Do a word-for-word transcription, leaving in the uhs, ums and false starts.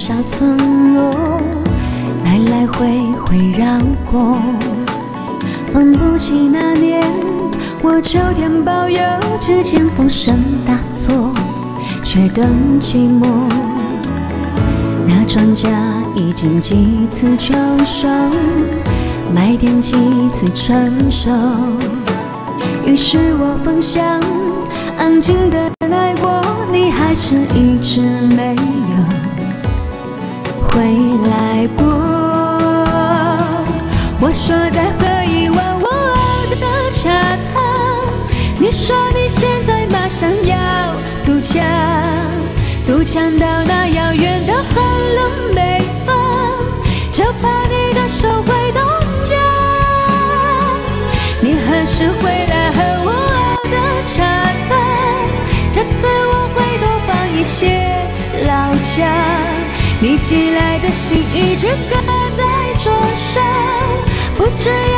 小村落，来来回回绕过，分不清那年我秋天抱有指尖风声大作，却更寂寞。那庄稼已经几次秋收，麦田几次成熟，于是我分享安静的爱过，你还是一直没有回来过。我说在喝一碗我熬的茶汤，你说你现在马上要渡江，渡江到那遥远的寒冷北方，就怕你的手会冻僵。你何时回来喝我熬的茶汤？这次我会多放一些老姜。你寄来的信一直搁在桌上，不知要